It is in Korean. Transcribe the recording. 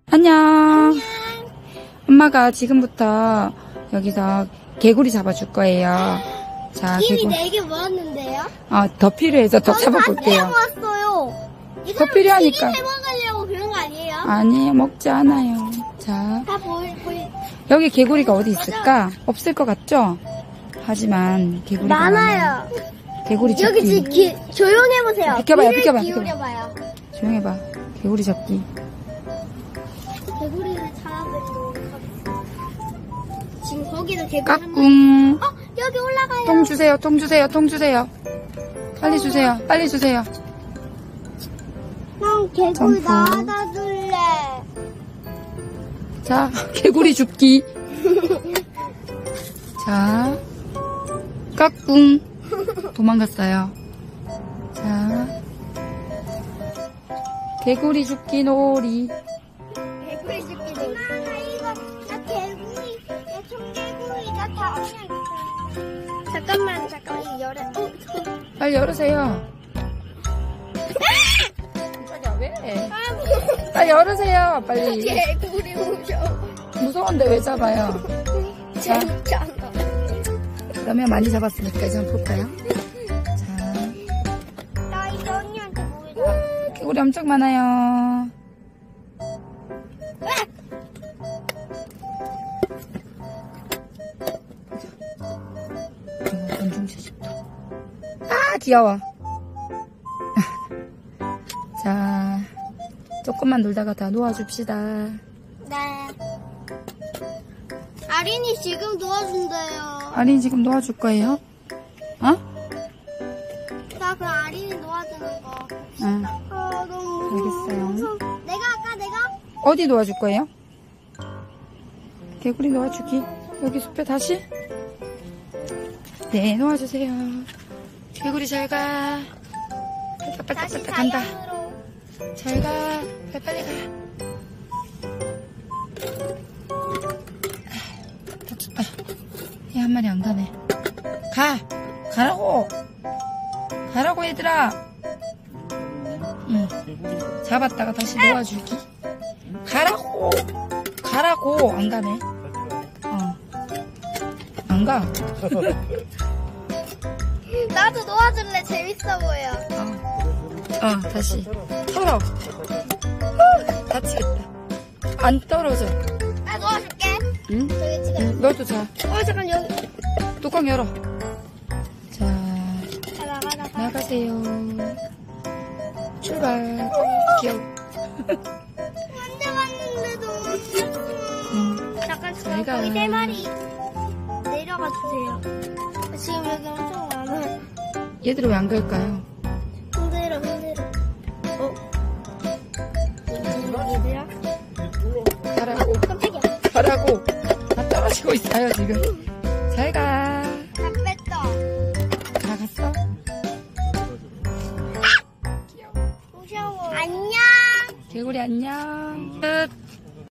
안녕. 엄마가 지금부터 여기서 개구리 잡아줄 거예요. 자, 이미 4개 모았는데요? 더 필요해서 더 잡아볼게요. 모았어요. 더 필요하니까. 튀김 해먹으려고 그런 거 아니에요? 아니에요, 먹지 않아요. 자, 다 보이. 여기 개구리가 어디 있을까? 없을 것 같죠? 하지만 개구리가 많아요. 개구리 잡기. 여기 지금 조용해보세요. 비켜봐요, 귀를 비켜봐. 기울여봐요. 조용해봐. 개구리 잡기. 개구리를 찾아보고 지금 거기도 개구리 까꿍. 여기 올라가요. 통 주세요, 통 주세요, 통 주세요. 빨리 주세요, 빨리 주세요. 형 개구리 점프. 나와다 줄래. 자, 개구리 줍기. 자, 까꿍. 도망갔어요. 자, 개구리 줍기 놀이. 개구리 줍기 놀이. 나 이거 나 개구리 나 총개구리 나 다 잠깐만 이거 열어. 빨리 열으세요. 깜짝이야, 왜? 빨리 열으세요, 빨리. 개구리 무서워. 무서운데 왜 잡아요? 자, 재밌잖아. 그러면 많이 잡았으니까 이제 한번 볼까요? 자, 나 이거 언니한테 보여줘. 개구리 엄청 많아요. 귀여워. 자, 조금만 놀다가 다 놓아줍시다. 네. 아린이 지금 도와준대요. 아린이 지금 놓아줄 거예요? 나 그럼 아린이 놓아주는 거. 응. 너무 무서워. 알겠어요. 내가? 어디 놓아줄 거예요? 개구리 놓아주기. 여기 숲에 다시? 네, 놓아주세요. 개구리 잘 가. 빨리 간다. 잘 가. 빨리 가. 얘 한 마리 안 가네. 가라고. 가라고 얘들아. 응. 잡았다가 다시 놓아주기. 가라고. 안 가네. 안 가. 나도 놓아줄래. 재밌어 보여. 다시. 털어. 다치겠다. 안 떨어져. 나 놓아줄게. 응? 저기 지금. 응, 너도 자. 잠깐 여기. 뚜껑 열어. 자, 나가. 나가세요. 출발. 귀여워. 혼자 왔는데도 귀엽지만. 잠깐 잘 가. 거기 3마리 내려가 주세요. 지금 여기 엄청 많아요. 얘들은 왜 안 갈까요? 흔들어. 얘들아? 가라고. 깜짝이야. 가라고. 다 떨어지고 있어요, 지금. 잘 가. 다 뺐다. 다 갔어? 무서워. 안녕. 개구리 안녕. 끝.